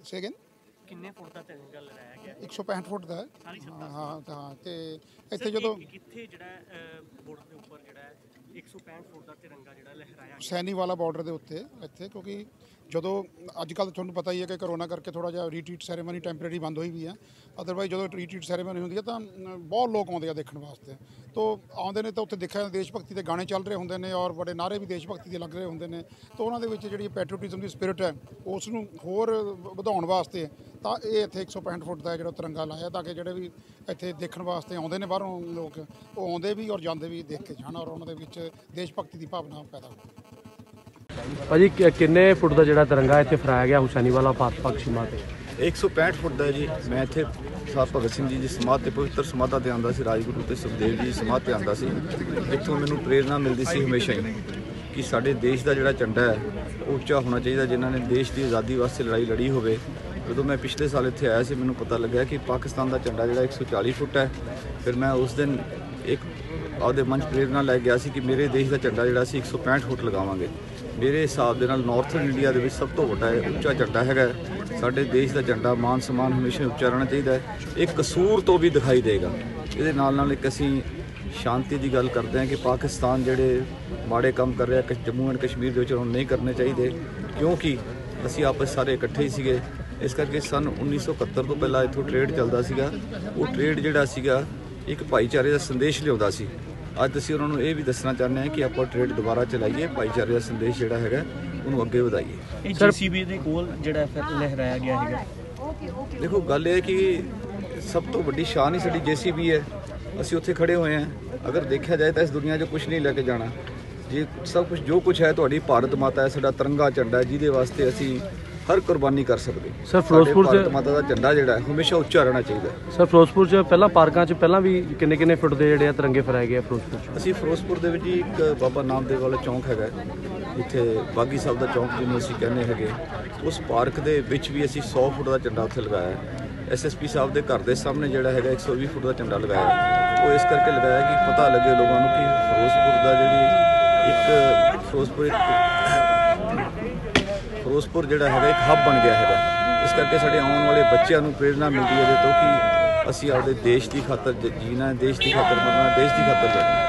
ਸੇ again ਕਿੰਨੇ ਫੁੱਟ ਦਾ ਤਿਰੰਗਾ ਲਹਿਰਾਇਆ ਗਿਆ 165 ਫੁੱਟ ਦਾ ਹੈ। ਸਾਰੀ ਸੱਤਾ ਹਾਂ ਤੇ ਇੱਥੇ ਜਦੋਂ ਕਿੱਥੇ ਜਿਹੜਾ ਬੋਰਡ ਦੇ ਉੱਪਰ ਜਿਹੜਾ 165 ਫੁੱਟ ਦਾ ਤਿਰੰਗਾ ਜਿਹੜਾ ਲਹਿਰਾਇਆ ਸੈਣੀ ਵਾਲਾ ਬਾਰਡਰ ਦੇ ਉੱਤੇ ਇੱਥੇ, ਕਿਉਂਕਿ ਜਦੋਂ ਅੱਜ ਕੱਲ੍ਹ ਤੁਹਾਨੂੰ ਪਤਾ ਹੀ ਹੈ ਕਿ ਕਰੋਨਾ ਕਰਕੇ ਥੋੜ੍ਹਾ ਜਿਹਾ ਰੀਟਰੀਟ ਸੈਰੇਮਨੀ ਟੈਂਪਰੇਰੀ ਬੰਦ ਹੋਈ ਵੀ ਹੈ। ਅਦਰਵਾਈਜ਼ ਜਦੋਂ ਰੀਟਰੀਟ ਸੈਰੇਮਨੀ ਹੁੰਦੀ ਹੈ ਤਾਂ ਬਹੁਤ ਲੋਕ ਆਉਂਦੇ ਆ ਦੇਖਣ ਵਾਸਤੇ। ਤੋ ਆਉਂਦੇ ਨੇ ਤਾਂ ਉੱਥੇ ਦੇਖਿਆ ਦੇਸ਼ ਭਗਤੀ ਦੇ ਗਾਣੇ ਚੱਲ ਰਹੇ ਹੁੰਦੇ ਨੇ ਔਰ ਬੜੇ ਨਾਅਰੇ ਵੀ ਦੇਸ਼ ਭਗਤੀ ਦੇ ਲੱਗ ਰਹੇ ਹੁੰਦੇ ਨੇ। ਤਾਂ ਉਹਨਾਂ ਦੇ ਵਿੱਚ ਜਿਹੜੀ ਪੈਟਰੀਓਟਿਜ਼ਮ ਦੀ ਸਪਿਰਿਟ ਹੈ ਉਸ ਨੂੰ ਹੋਰ ਵਧਾਉਣ ਵਾਸਤੇ ਤਾਂ ਇਹ ਇੱਥੇ 165 ਫੁੱਟ ਦਾ ਜਿਹੜਾ ਤਿਰੰਗਾ ਲਾਇਆ ਤਾਂ ਕਿ ਜਿਹੜੇ ਵੀ ਇੱਥੇ ਦੇਖਣ ਵਾਸਤੇ ਆਉਂਦੇ ਨੇ ਬਾਹਰੋਂ ਲੋਕ, ਉਹ ਆਉਂਦੇ ਵੀ ਔਰ ਜਾਂਦੇ ਵੀ ਦੇਖ ਕੇ ਜਾਣ ਔਰ ਉਹਨਾਂ ਦੇ ਵਿੱਚ ਦੇਸ਼ ਭਗਤੀ ਦੀ ਭਾਵਨਾ ਪੈਦਾ ਹੋਵੇ। ਭਾਜੀ ਕਿੰਨੇ ਫੁੱਟ ਦਾ ਜਿਹੜਾ ਤਿਰੰਗਾ ਇੱਥੇ ਫਰਾਇਆ ਗਿਆ ਹੁਸੈਨੀ ਵਾਲਾ ਭਾਰਤ ਸੀਮਾ ਤੇ? 165 ਫੁੱਟ ਦਾ ਜੀ। ਮੈਂ ਇੱਥੇ ਸਾਹਿਬ ਭਗਤ ਸਿੰਘ ਜੀ ਦੀ ਸਮਾਧ ਤੇ ਪਵਿੱਤਰ ਸਮਾਧਾਂ ਤੇ ਆਉਂਦਾ ਸੀ, ਰਾਜਗੁਰੂ ਤੇ ਸੁਖਦੇਵ ਜੀ ਦੀ ਸਮਾਧ ਤੇ ਆਉਂਦਾ ਸੀ। ਇੱਥੋਂ ਮੈਨੂੰ ਪ੍ਰੇਰਨਾ ਮਿਲਦੀ ਸੀ ਹਮੇਸ਼ਾ ਹੀ ਕਿ ਸਾਡੇ ਦੇਸ਼ ਦਾ ਜਿਹੜਾ ਝੰਡਾ ਹੈ ਉਹ ਉੱਚਾ ਹੋਣਾ ਚਾਹੀਦਾ। ਜਿਨ੍ਹਾਂ ਨੇ ਦੇਸ਼ ਦੀ ਆਜ਼ਾਦੀ ਵਾਸਤੇ ਲੜਾਈ ਲੜੀ ਹੋਵੇ। ਜਦੋਂ ਮੈਂ ਪਿਛਲੇ ਸਾਲ ਇੱਥੇ ਆਇਆ ਸੀ ਮੈਨੂੰ ਪਤਾ ਲੱਗਿਆ ਕਿ ਪਾਕਿਸਤਾਨ ਦਾ ਝੰਡਾ ਜਿਹੜਾ 140 ਫੁੱਟ ਹੈ। ਫਿਰ ਮੈਂ ਉਸ ਦਿਨ ਇੱਕ ਆਪਦੇ ਮਨ 'ਚ ਪ੍ਰੇਰਨਾ ਲੈ ਗਿਆ ਸੀ ਕਿ ਮੇਰੇ ਦੇਸ਼ ਦਾ ਝੰਡਾ ਜਿਹੜਾ ਅਸੀਂ 165 ਫੁੱਟ ਲਗਾਵਾਂਗੇ। ਮੇਰੇ ਹਿਸਾਬ ਦੇ ਨਾਲ ਨਾਰਥਰਨ ਇੰਡੀਆ ਦੇ ਵਿੱਚ ਸਭ ਤੋਂ ਵੱਡਾ ਉੱਚਾ ਝੰਡਾ ਹੈਗਾ। ਸਾਡੇ ਦੇਸ਼ ਦਾ ਝੰਡਾ ਮਾਨ ਸਨਮਾਨ ਹਮੇਸ਼ਾ ਉੱਚਾ ਰਹਿਣਾ ਚਾਹੀਦਾ ਹੈ। ਇਹ ਕਸੂਰ ਤੋਂ ਵੀ ਦਿਖਾਈ ਦੇਗਾ। ਇਹਦੇ ਨਾਲ ਇੱਕ ਅਸੀਂ ਸ਼ਾਂਤੀ ਦੀ ਗੱਲ ਕਰਦੇ ਹਾਂ ਕਿ ਪਾਕਿਸਤਾਨ ਜਿਹੜੇ ਮਾੜੇ ਕੰਮ ਕਰ ਰਿਹਾ ਜੰਮੂ ਐਂਡ ਕਸ਼ਮੀਰ ਦੇ ਵਿੱਚ ਹੁਣ ਨਹੀਂ ਕਰਨੇ ਚਾਹੀਦੇ, ਕਿਉਂਕਿ ਅਸੀਂ ਆਪਸ ਸਾਰੇ ਇਕੱਠੇ ਹੀ ਸੀਗੇ। ਇਸ ਕਰਕੇ ਸਨ 1971 ਤੋਂ ਪਹਿਲਾਂ ਇੱਥੋਂ ਟ੍ਰੇਡ ਚੱਲਦਾ ਸੀਗਾ। ਉਹ ਟ੍ਰੇਡ ਜਿਹੜਾ ਸੀਗਾ ਇੱਕ ਭਾਈਚਾਰੇ ਦਾ ਸੰਦੇਸ਼ ਲਿਆਉਂਦਾ ਸੀ। ਅੱਜ ਅਸੀਂ ਉਹਨਾਂ ਨੂੰ ਇਹ ਵੀ ਦੱਸਣਾ ਚਾਹੁੰਦੇ ਹਾਂ ਕਿ ਆਪਾਂ ਟ੍ਰੇਡ ਦੁਬਾਰਾ ਚਲਾਈਏ, ਭਾਈਚਾਰੇ ਦਾ ਸੰਦੇਸ਼ ਜਿਹੜਾ ਹੈਗਾ ਉਹਨੂੰ ਅੱਗੇ ਵਧਾਈਏ। ਇਹ ਜੀਸੀਬੀ ਦੇ ਕੋਲ ਜਿਹੜਾ ਫਿਰ ਲਹਿਰਾਇਆ ਗਿਆ ਹੈਗਾ। ਦੇਖੋ ਗੱਲ ਇਹ ਹੈ ਕਿ ਸਭ ਤੋਂ ਵੱਡੀ ਸ਼ਾਨ ਹੀ ਸਾਡੀ ਜੀਸੀਬੀ ਹੈ। ਅਸੀਂ ਉੱਥੇ ਖੜੇ ਹੋਏ ਹਾਂ। ਅਗਰ ਦੇਖਿਆ ਜਾਏ ਤਾਂ ਇਸ ਦੁਨੀਆ 'ਚ ਕੁਝ ਨਹੀਂ ਲੈ ਕੇ ਜਾਣਾ। ਜੇ ਸਭ ਕੁਝ ਜੋ ਕੁਝ ਹੈ ਤੁਹਾਡੀ ਭਾਰਤ ਮਾਤਾ ਹੈ, ਸਾਡਾ ਤਿਰੰਗਾ ਝੰਡਾ ਹੈ ਜਿਹਦੇ ਵਾਸਤੇ ਅਸੀਂ ਹਰ ਕੁਰਬਾਨੀ ਕਰ ਸਕਦੇ। ਸਰ ਫਿਰੋਜ਼ਪੁਰ 'ਚ ਭਾਰਤ ਮਾਤਾ ਦਾ ਝੰਡਾ ਜਿਹੜਾ ਹੈ ਹਮੇਸ਼ਾ ਉੱਚਾ ਰਹਿਣਾ ਚਾਹੀਦਾ। ਸਰ ਫਿਰੋਜ਼ਪੁਰ 'ਚ ਪਹਿਲਾਂ ਪਾਰਕਾਂ 'ਚ ਪਹਿਲਾਂ ਵੀ ਕਿੰਨੇ ਫੁੱਟ ਦੇ ਜਿਹੜੇ ਆ ਤਿਰੰਗੇ ਫਰਾਏ ਗਏ ਫਿਰੋਜ਼ਪੁਰ 'ਚ? ਅਸੀਂ ਫਿਰੋਜ਼ਪੁਰ ਦੇ ਵਿੱਚ ਹੀ ਇੱਕ ਬਾਬਾ ਨਾਮਦੇਵ ਵਾਲਾ ਚੌਂਕ ਹੈਗਾ, ਇੱਥੇ ਬਾਗੀ ਸਾਹਿਬ ਦਾ ਚੌਂਕ ਜਿਹਨੂੰ ਅਸੀਂ ਕਹਿੰਦੇ ਹੈਗੇ। ਉਸ ਪਾਰਕ ਦੇ ਵਿੱਚ ਵੀ ਅਸੀਂ 100 ਫੁੱਟ ਦਾ ਝੰਡਾ ਉੱਥੇ ਲਗਾਇਆ ਹੈ। ਐਸਐਸਪੀ ਸਾਹਿਬ ਦੇ ਘਰ ਦੇ ਸਾਹਮਣੇ ਜਿਹੜਾ ਹੈਗਾ 120 ਫੁੱਟ ਦਾ ਝੰਡਾ ਲਗਾਇਆ। ਉਹ ਇਸ ਕਰਕੇ ਲਗਾਇਆ ਕਿ ਪਤਾ ਲੱਗੇ ਲੋਕਾਂ ਨੂੰ ਕਿ ਫਿਰੋਜ਼ਪੁਰ ਜਿਹੜਾ ਹੈਗਾ ਇੱਕ ਹੱਬ ਬਣ ਗਿਆ ਹੈਗਾ। ਇਸ ਕਰਕੇ ਸਾਡੇ ਆਉਣ ਵਾਲੇ ਬੱਚਿਆਂ ਨੂੰ ਪ੍ਰੇਰਨਾ ਮਿਲਦੀ ਹੈ ਇਹਦੇ ਤੋਂ ਕਿ ਅਸੀਂ ਆਪਦੇ ਦੇਸ਼ ਦੀ ਖਾਤਰ ਜੀਣਾ, ਦੇਸ਼ ਦੀ ਖਾਤਰ ਮਰਨਾ, ਦੇਸ਼ ਦੀ ਖਾਤਰ ਲੜਨਾ।